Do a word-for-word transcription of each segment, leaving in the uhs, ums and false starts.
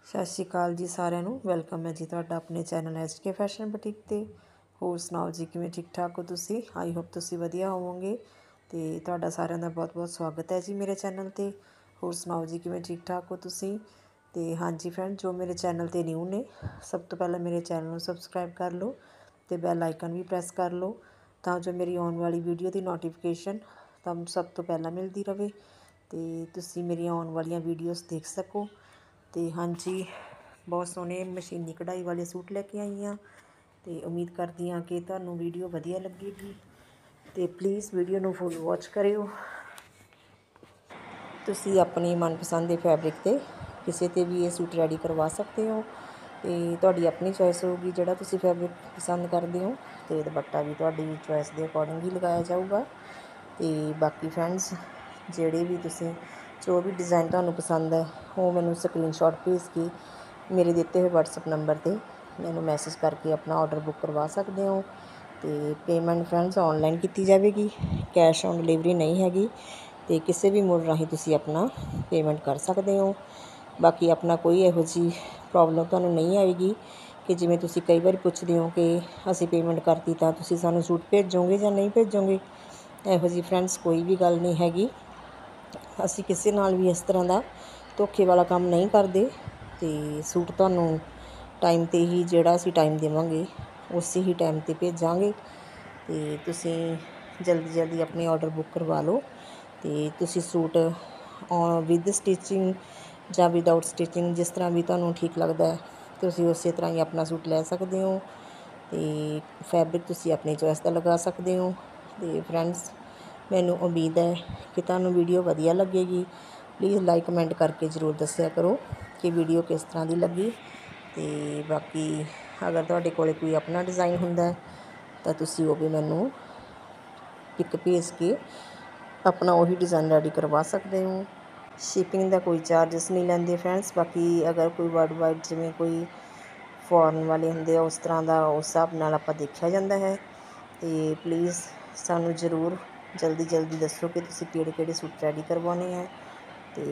सत श्री अकाल जी सारिਆਂ ਨੂੰ ਵੈਲਕਮ है जी ਤੁਹਾਡਾ ਆਪਣੇ channel S K fashion boutique ਤੇ। ਹੋਰ ਸੁਣਾਓ ਜੀ ਕਿਵੇਂ ਠੀਕ ਠਾਕ ਹੋ ਤੁਸੀਂ? ਆਈ ਹੋਪ ਤੁਸੀਂ ਵਧੀਆ ਹੋਵੋਗੇ ਤੇ ਤੁਹਾਡਾ ਸਾਰਿਆਂ ਦਾ ਬਹੁਤ ਬਹੁਤ ਸਵਾਗਤ ਹੈ ਜੀ ਮੇਰੇ ਚੈਨਲ ਤੇ। ਹੋਰ ਸੁਣਾਓ ਜੀ ਕਿਵੇਂ ਠੀਕ ਠਾਕ ਹੋ ਤੁਸੀਂ? ਤੇ ਹਾਂਜੀ ਫਰੈਂਡ, ਜੋ ਮੇਰੇ ਚੈਨਲ ਤੇ ਨਿਊ ਨੇ ਸਭ ਤੋਂ ਪਹਿਲਾਂ ਮੇਰੇ ਚੈਨਲ ਨੂੰ ਸਬਸਕ੍ਰਾਈਬ ਕਰ ਲਓ ਤੇ ਬੈਲ ਆਈਕਨ ਵੀ ਪ੍ਰੈਸ ਕਰ ਲਓ ਤਾਂ ਜੋ ਮੇਰੀ ਆਉਣ ਵਾਲੀ ਵੀਡੀਓ ਦੀ ਨੋਟੀਫਿਕੇਸ਼ਨ ਤੁਹਾਨੂੰ ਸਭ ਤੋਂ ਪਹਿਲਾਂ ਮਿਲਦੀ ਰਹੇ ਤੇ ਤੁਸੀਂ ਮੇਰੀਆਂ ਆਉਣ ਵਾਲੀਆਂ ਵੀਡੀਓਜ਼ ਦੇਖ ਸਕੋ। तो हाँ जी, बहुत सोहने मशीनी कढ़ाई वाले सूट लैके आई हाँ तो उम्मीद करती हाँ कि तुहानू वीडियो वधिया लगेगी। तो प्लीज़ वीडियो नू फुल वॉच करियो। तुसी अपनी मनपसंद के फैब्रिक ते किसी ते भी ये सूट रेडी करवा सकते हो तो तुहाडी अपनी चॉइस होगी जिहड़ा तुसी फैब्रिक पसंद करते हो तो दुपट्टा भी तुहाडी चॉइस के अकॉर्डिंग ही लगाया जाऊगा। तो बाकी फ्रेंड्स जिहड़े भी तुसी जो भी डिज़ाइन तुहानू पसंद है वो मैनू स्क्रीनशॉट भेज के मेरे दिते हुए व्हाट्सएप नंबर पर मैनू मैसेज करके अपना ऑर्डर बुक करवा सकते हो। तो पेमेंट फ्रेंड्स ऑनलाइन की जाएगी, कैश ऑन डिलीवरी नहीं हैगी। तो किसी भी मोड राही तुसी अपना पेमेंट कर सकते हो। बाकी अपना कोई इहो जी प्रॉब्लम तुहानू नहीं आएगी कि जिवें तुसी कई बार पुछदे हो कि असी पेमेंट करती तो तुसी सानू सूट भेजोगे या नहीं भेजोगे। इहो जी फ्रेंड्स कोई भी गल नहीं हैगी। असी किसी नाल भी इस तरह का धोखे वाला काम नहीं करते। तो सूट तुहानू टाइम ते ही जिहड़ा असी टाइम देवांगे उस ही टाइम ते भेजांगे। तो तुसी जल्दी जल्दी अपने ऑर्डर बुक करवा लो। तो तुसी सूट विद स्टिचिंग या विदाउट स्टिचिंग जिस तरह भी तुहानू ठीक लगता है तुसी उस तरह ही अपना सूट लै सकते हो। तो फैब्रिक तुसी अपनी चॉइस का लगा सकते हो। तो फ्रेंड्स मैनू उम्मीद है कि तुहानू वीडियो वधिया लगेगी। प्लीज़ लाइक कमेंट करके जरूर दस्सिया करो कि वीडियो किस तरह की लगी। तो बाकी अगर तुहाडे कोल कोई अपना डिज़ाइन हुंदा है तो तुसी वो भी मैनू पिक भेज के अपना वही डिज़ाइन रेडी करवा सकते हो। शिपिंग का कोई चार्जिस नहीं लैंदे फ्रेंड्स। बाकी अगर कोई वर्ल्ड वाइड जिवें कोई फॉरन वाले हुंदे उस तरह का उस हिसाब नाल आपां देखिया जांदा है। तो प्लीज़ सानू जरूर जल्दी जल्दी दसो कि तुसी किहड़े किहड़े सूट रेडी करवाने हैं तो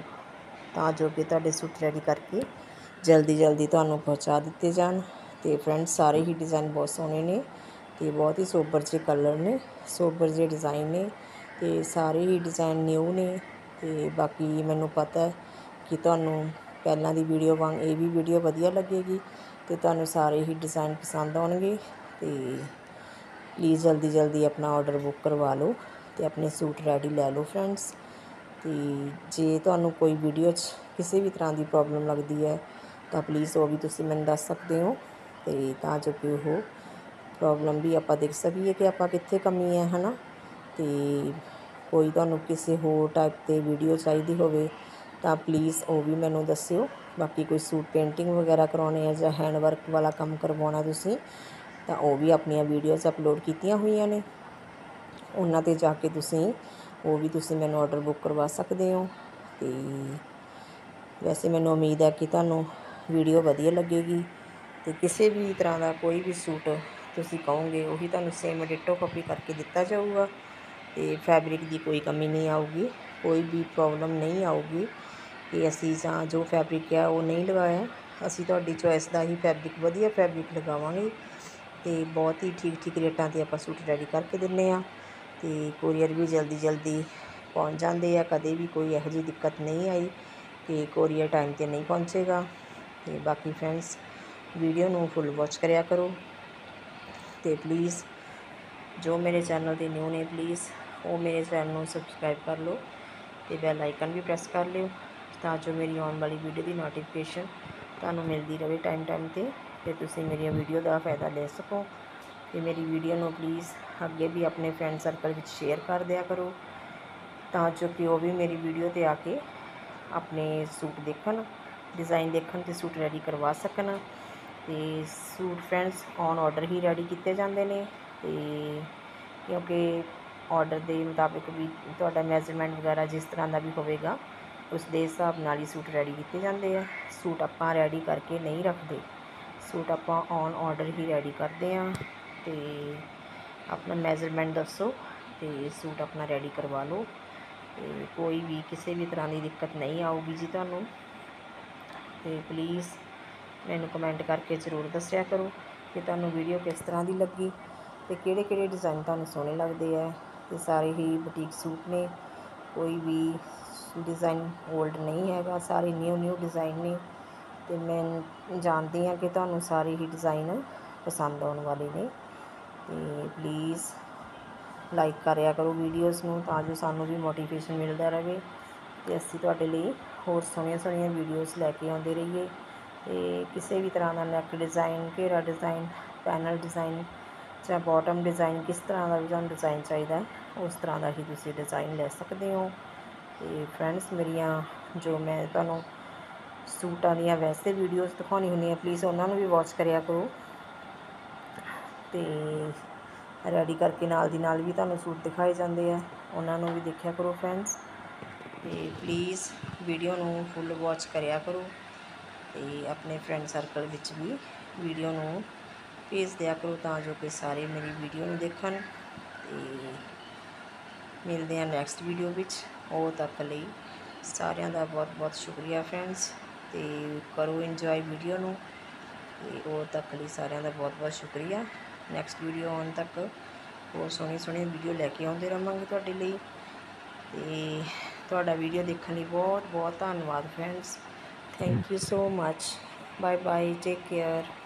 तां जो कि तुहाडे सूट रेडी करके जल्दी जल्दी तुहानू पहुँचा दिते जान। तो फ्रेंड्स सारे ही डिज़ाइन बहुत सोहने ने तो बहुत ही सोबर जे कलर ने, सोबर जे डिज़ाइन ने तो सारे ही डिज़ाइन न्यू ने। तो बाकी मैनू पता है कि तुहानू पहलां दी वीडियो वांग ये भी वीडियो वधिया लगेगी तो तुहानू सारे ही डिज़ाइन पसंद आउणगे। तो प्लीज़ जल्दी जल्दी अपना ऑर्डर बुक करवा लो तो अपने सूट रेडी लै लो फ्रेंड्स। तो जे तुहानू कोई वीडियो किसी भी तरह की प्रॉब्लम लगती है तो प्लीज़ वो भी तुसी मैनू दस सकते हो। तो तां जो कि वो प्रॉब्लम भी आपां देख सकीए कि आपां कित्थे कमी है, है ना। तो कोई तुहानू किसी होर टाइप की वीडियो चाहिए होवे तो प्लीज़ वो भी मैनू दस्सिओ। बाकी कोई सूट पेंटिंग वगैरह करवाने है या हैंड वर्क वाला काम करवाना तुसी तो वो भी अपनी वीडियोज़ अपलोड कीतियां हुई ने, उन्हां ते जाके तुसी वो भी तुसी मैनू ऑर्डर बुक करवा सकते हो। तो वैसे मैनू उम्मीद है कि तुहानू वीडियो वधिया लगेगी। तो किसी भी तरह का कोई भी सूट तुसी कहोगे वही तुहानू सेम डिटो कॉपी करके दिता जाऊगा। तो फैब्रिक की कोई कमी नहीं आऊगी, कोई भी प्रॉब्लम नहीं आऊगी कि असी जो फैब्रिक है वो नहीं लगाया। असी तुहाडी चॉइस का ही फैब्रिक वधिया फैब्रिक लगावांगे। तो बहुत ही ठीक ठीक रेटां ते आपां सूट रेडी करके दिंदे आ। तो कोरियर भी जल्दी जल्दी पहुँच जाते हैं, कदे भी कोई इहो जी दिक्कत नहीं आई कि कोरियर टाइम पर नहीं पहुँचेगा। तो बाकी फ्रेंड्स वीडियो नू फुल वॉच करिया करो। तो प्लीज़ जो मेरे चैनल पर न्यू ने प्लीज़ वो मेरे चैनल को सबसक्राइब कर लो तो बैल आइकन भी प्रेस कर लो तां जो मेरी आने वाली वीडियो की नोटिफिकेशन तुहानू मिलती रहे टाइम टाइम पर तो तुसी मेरी वीडियो का फ़ायदा ले सको। तो मेरी वीडियो नू प्लीज़ अगे भी अपने फ्रेंड सर्कल में शेयर कर दिया करो तां जो कि वो भी मेरी वीडियो ते आके अपने सूट देखन, डिज़ाइन देखन तो सूट रेडी करवा सकन। तो सूट फ्रेंड्स ऑन ऑर्डर ही रेडी किए जाते हैं। तो क्योंकि ऑर्डर के मुताबिक भी तुहाडा मैजरमेंट वगैरह जिस तरह का भी होगा उस दे हिसाब नाल ही सूट रेडी किए जाते हैं। सूट आपां रेडी करके नहीं रखते, सूट आपां ऑन ऑर्डर ही रेडी करते हैं। तो अपना मैजरमेंट दसो तो सूट अपना रेडी करवा लो। तो कोई भी किसी भी तरह की दिक्कत नहीं आऊगी जी तुहानू। ਤੇ ਪਲੀਜ਼ ਮੈਨੂੰ ਕਮੈਂਟ ਕਰਕੇ ਜ਼ਰੂਰ ਦੱਸਿਆ ਕਰੋ ਕਿ ਤੁਹਾਨੂੰ ਵੀਡੀਓ ਕਿਸ ਤਰ੍ਹਾਂ ਦੀ ਲੱਗੀ ਤੇ ਕਿਹੜੇ ਕਿਹੜੇ ਡਿਜ਼ਾਈਨ ਤੁਹਾਨੂੰ ਸੋਹਣੇ ਲੱਗਦੇ ਆ। ਤੇ ਸਾਰੇ ਹੀ ਬੁਟੀਕ ਸੂਟ ਨੇ, ਕੋਈ ਵੀ ਡਿਜ਼ਾਈਨ ਓਲਡ ਨਹੀਂ ਹੈਗਾ, ਸਾਰੇ ਨਿਊ ਨਿਊ ਡਿਜ਼ਾਈਨ ਨੇ। ਤੇ ਮੈਂ ਜਾਣਦੀ ਹਾਂ ਕਿ ਤੁਹਾਨੂੰ ਸਾਰੇ ਹੀ ਡਿਜ਼ਾਈਨ ਪਸੰਦ ਆਉਣ ਵਾਲੇ ਨੇ। ਤੇ ਪਲੀਜ਼ ਲਾਈਕ ਕਰਿਆ ਕਰੋ ਵੀਡੀਓਜ਼ ਨੂੰ, ਤਾਂ ਜੋ ਸਾਨੂੰ ਵੀ ਮੋਟੀਵੇਸ਼ਨ ਮਿਲਦਾ ਰਹੇ ਤੇ ਅਸੀਂ ਤੁਹਾਡੇ ਲਈ ਹੋਰ ਸੋਹਣੀਆਂ ਸੋਹਣੀਆਂ ਵੀਡੀਓਜ਼ ਲੈ ਕੇ ਆਉਂਦੇ ਰਹੀਏ। ਤੇ ਕਿਸੇ ਵੀ ਤਰ੍ਹਾਂ ਦਾ ਨੈਕ ਡਿਜ਼ਾਈਨ, ਘੇਰਾ ਡਿਜ਼ਾਈਨ, ਪੈਨਲ ਡਿਜ਼ਾਈਨ ਜਾਂ ਬਾਟਮ ਡਿਜ਼ਾਈਨ, ਕਿਸ ਤਰ੍ਹਾਂ ਦਾ ਵੀ ਤੁਹਾਨੂੰ ਡਿਜ਼ਾਈਨ ਚਾਹੀਦਾ ਉਸ ਤਰ੍ਹਾਂ ਦਾ ਹੀ ਤੁਸੀਂ ਡਿਜ਼ਾਈਨ ਲੈ ਸਕਦੇ ਹੋ। ਤੇ ਫਰੈਂਡਸ, ਮੇਰੀਆਂ ਜੋ ਮੈਂ ਤੁਹਾਨੂੰ ਸੂਟਾਂ ਦੀਆਂ ਵੈਸੇ ਵੀਡੀਓਜ਼ ਦਿਖਾਉਣੀ ਹੁੰਦੀਆਂ, ਪਲੀਜ਼ ਉਹਨਾਂ ਨੂੰ ਵੀ ਵਾਚ ਕਰਿਆ ਕਰੋ। ਤੇ ਰੈਡੀ ਕਰਕੇ ਨਾਲ ਦੀ ਨਾਲ ਵੀ ਤੁਹਾਨੂੰ ਸੂਟ ਦਿਖਾਏ ਜਾਂਦੇ ਆ, ਉਹਨਾਂ ਨੂੰ ਵੀ ਦੇਖਿਆ ਕਰੋ ਫਰੈਂਡਸ। ਤੇ ਪਲੀਜ਼ ਵੀਡੀਓ ਨੂੰ ਫੁੱਲ ਵਾਚ ਕਰਿਆ ਕਰੋ ਤੇ ਆਪਣੇ ਫਰੈਂਡ ਸਰਕਲ ਵਿੱਚ ਵੀ ਵੀਡੀਓ ਨੂੰ ਭੇਜ ਦਿਆ ਕਰੋ, ਤਾਂ ਜੋ ਕਿ ਸਾਰੇ ਮੇਰੀ ਵੀਡੀਓ ਨੂੰ ਦੇਖਣ। ਤੇ ਮਿਲਦੇ ਹਾਂ ਨੈਕਸਟ ਵੀਡੀਓ ਵਿੱਚ। ਉਦੋਂ ਤੱਕ ਲਈ ਸਾਰਿਆਂ ਦਾ ਬਹੁਤ ਬਹੁਤ ਸ਼ੁਕਰੀਆ ਫਰੈਂਡਸ, ਤੇ ਕਰੋ ਇੰਜੋਏ ਵੀਡੀਓ ਨੂੰ। ਤੇ ਉਦੋਂ ਤੱਕ ਲਈ ਸਾਰਿਆਂ ਦਾ ਬਹੁਤ ਬਹੁਤ ਸ਼ੁਕਰੀਆ। ਨੈਕਸਟ ਵੀਡੀਓ ਆਉਣ ਤੱਕ ਹੋਰ ਸੋਹਣੀ ਸੋਹਣੀ ਵੀਡੀਓ ਲੈ ਕੇ ਆਉਂਦੇ ਰਹਾਂਗੇ ਤੁਹਾਡੇ ਲਈ। ਤੇ ਤੁਹਾਡਾ ਵੀਡੀਓ ਦੇਖਣ ਲਈ ਬਹੁਤ ਬਹੁਤ ਧੰਨਵਾਦ friends. Thank you so much. Bye bye, take care.